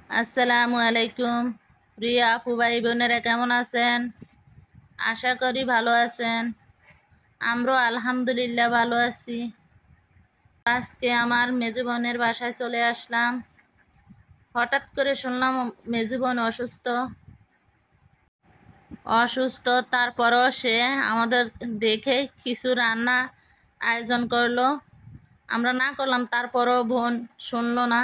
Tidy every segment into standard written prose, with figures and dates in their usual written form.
আসসালামু আলাইকুম। প্রিয় আপু ভাই বোনেরা কেমন আছেন? আশা করি ভালো আছেন। আমরাও আলহামদুলিল্লাহ ভালো আছি। আজকে আমার মেজো বোনের বাসায় চলে আসলাম। হঠাৎ করে শুনলাম মেজো বোন অসুস্থ। তারপরও সে আমাদের দেখে কিছু রান্না আয়োজন করলো। আমরা না করলাম, তারপরও বোন শুনলো না।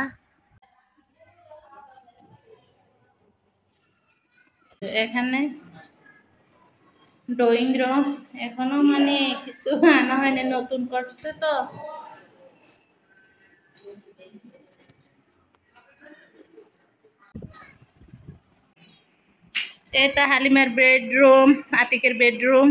এখানে ড্রয়িং রুম এখনো কিছু আনা হয়নি, নতুন করছে তো। এটা হালিমার বেডরুম, আতিকের বেডরুম।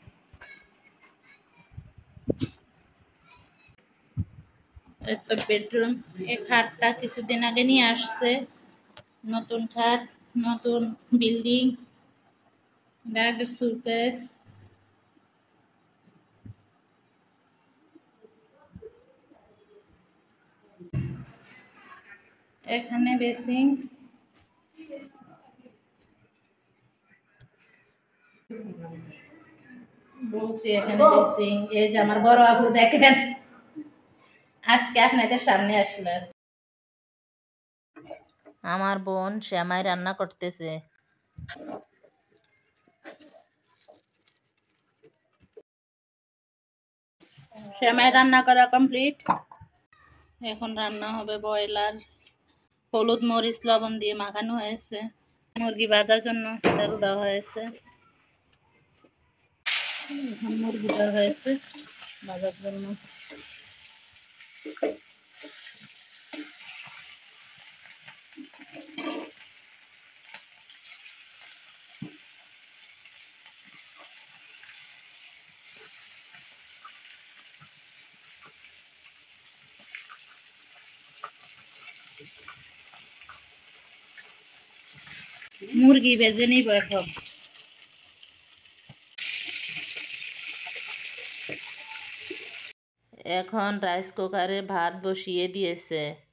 এটা বেডরুম। এই খাটটা কিছুদিন আগে নিয়ে আসছে, নতুন খাট, নতুন বিল্ডিং, ব্যাগ, সুটকেস। এখানে বেসিং। বলছি এখানে বেসিং। এই যে আমার বড় আপু দেখেন, আজকে আপনাদের সামনে আসলো। আমার বোন শ্যামাই রান্না করতেছে। শ্যামাই রান্না করা কমপ্লিট। এখন রান্না হবে ব্রয়লার। হলুদ মরিচ লবণ দিয়ে মাখানো হয়েছে। মুরগি ভাজার জন্য তেল দেওয়া হয়েছে। এখন মুরগি দেওয়া হয়েছে ভাজার জন্য। মুরগি ভেজে নিব এখন। এখন রাইস কুকারে ভাত বসিয়ে দিয়েছে।